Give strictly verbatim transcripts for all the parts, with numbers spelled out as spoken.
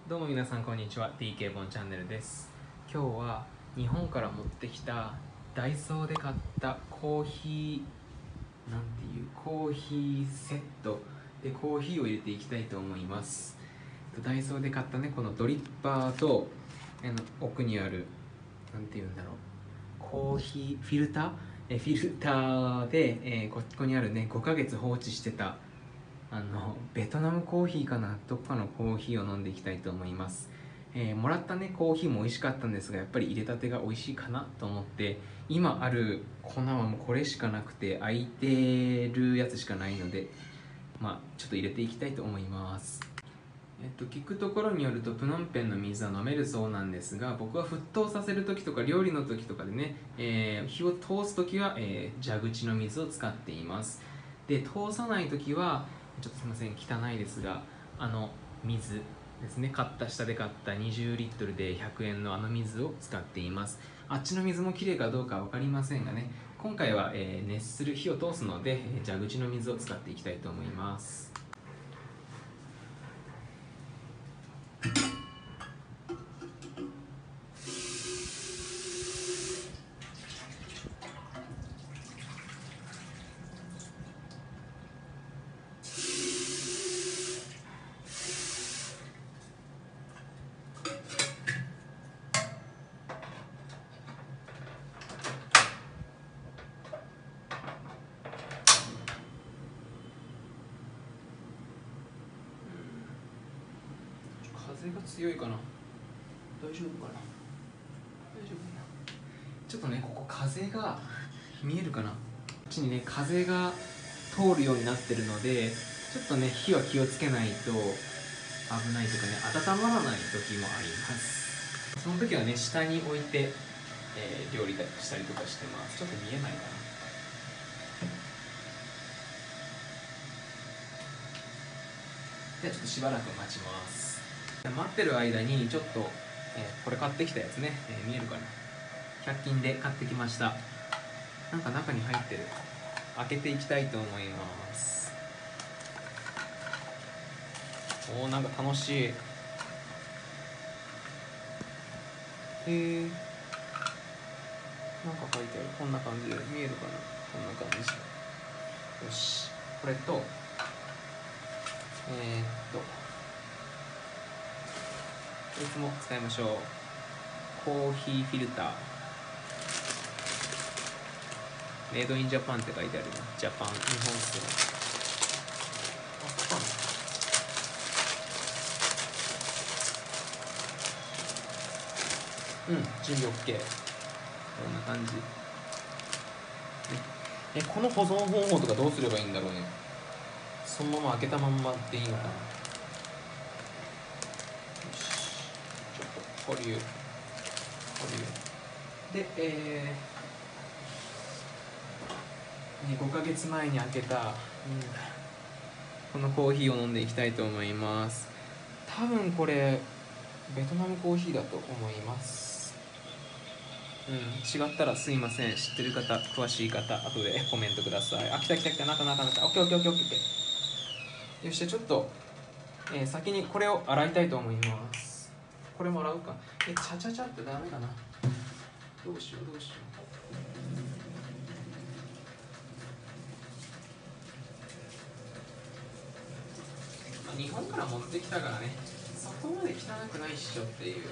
どうも皆さんこんにちは。 ティーケー ボンチャンネルです。今日は日本から持ってきたダイソーで買ったコーヒーなんていうコーヒーセットでコーヒーを入れていきたいと思います。ダイソーで買ったね、このドリッパーとあの奥にあるなんていうんだろう、コーヒーフィルターえフィルターで、えーここにあるねごかげつ放置してたあのベトナムコーヒーかな、どっかのコーヒーを飲んでいきたいと思います。えーもらったねコーヒーも美味しかったんですが、やっぱり入れたてが美味しいかなと思って、今ある粉はもうこれしかなくて、空いてるやつしかないので、まあちょっと入れていきたいと思います。えっと、聞くところによるとプノンペンの水は飲めるそうなんですが、僕は沸騰させる時とか料理の時とかでね、えー火を通す時は、えー蛇口の水を使っています。で通さない時はちょっとすいません汚いですが、あの水ですね、買った下で買ったにじゅうリットルでひゃくえんのあの水を使っています。あっちの水もきれいかどうか分かりませんがね、今回は、えー熱する火を通すので、えー蛇口の水を使っていきたいと思います。風が強いかな、大丈夫かな、大丈夫かな。ちょっとね、ここ風が見えるかな、こっちにね風が通るようになってるので、ちょっとね火は気をつけないと危ないというかね、温まらない時もあります。その時はね下に置いて、えー料理したりとかしてます。ちょっと見えないかな。ではちょっとしばらく待ちます。待ってる間にちょっと、えーこれ買ってきたやつね、えー見えるかな、ひゃく均で買ってきました。なんか中に入ってる、開けていきたいと思います。おー、なんか楽しい。へえ、なんか書いてある。こんな感じで見えるかな、こんな感じ。よし、これとえー、っとこいつも使いましょう。コーヒーフィルター、メイドインジャパンって書いてあるな。ジャパン、日本製。あ、ここかな。うん、準備 OK。 こんな感じ。えこの保存方法とかどうすればいいんだろうね。そのまま開けたまんまでいいのかな。よし、ちょっと保留保留で、えーね、ごかげつまえに開けた、うん、このコーヒーを飲んでいきたいと思います。多分これベトナムコーヒーだと思います。うん、違ったらすいません。知ってる方、詳しい方、後でコメントください。あ、来た来た来た、中中中。オッケーオッケーオッケーオッケー。よし、じゃあちょっと、えー先にこれを洗いたいと思います。これも洗うか。え、ちゃちゃちゃってダメかな。どうしようどうしよう。まあ、日本から持ってきたからね、そこまで汚くないっしょっていうね。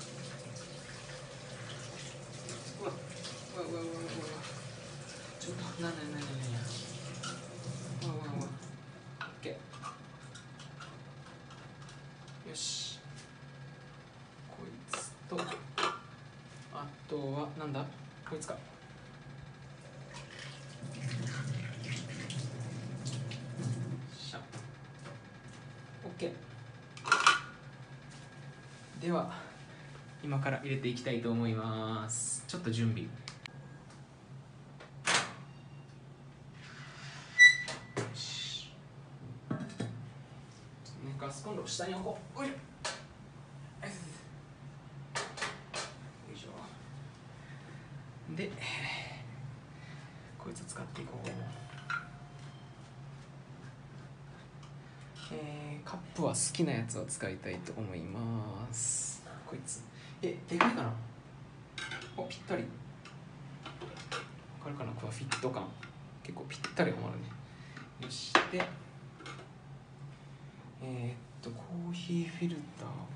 うわうわうわうわうわ、ちょっとなになになになに、うわうわうわ、オッケー。よし、こいつと、あとはなんだ、こいつか。しゃ OK。 では今から入れていきたいと思います。ちょっと準備。ガスコンロを下に置こう。おいしょよいしょ。でこいつ使っていこう。えー、カップは好きなやつを使いたいと思いまこいつ。え、でかいかな。お、ぴったり。わかるかな、このフィット感。結構ぴったりはまるね。よしで、えー、っとコーヒーフィルター